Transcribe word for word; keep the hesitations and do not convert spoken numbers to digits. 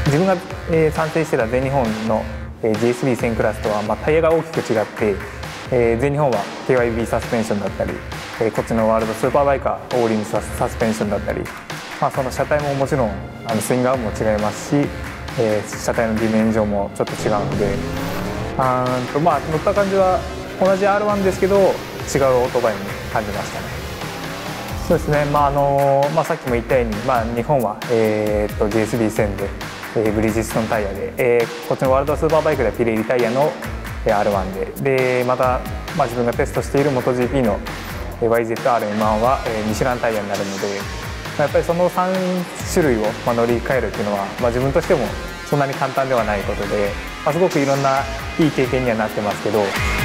自分が、えー、参戦してた全日本の、えー、ジェイエスビーせん クラスとは、まあ、タイヤが大きく違って、えー、全日本は ケーワイビー サスペンションだったり、えー、こっちのワールドスーパーバイカーオーリンサス、サスペンションだったり、まあ、その車体ももちろんあのスイングアームも違いますし、えー、車体のディメンションもちょっと違うので、あーと、まあ、乗った感じは同じ アールワン ですけど違うオートバイに感じましたね。そうですね、まああのまあ、さっきも言ったように、まあ、日本は、えー、と ジェイエスビーせん で、えー、ブリヂストンタイヤで、えー、こっちのワールドスーパーバイクではピレリタイヤの アールワン で、でまた、まあ、自分がテストしている モトジーピー の ワイゼットアールエムワン は、えー、ミシュランタイヤになるので、やっぱりそのさん種類を、まあ、乗り換えるっていうのは、まあ、自分としてもそんなに簡単ではないことで、まあ、すごくいろんないい経験にはなってますけど。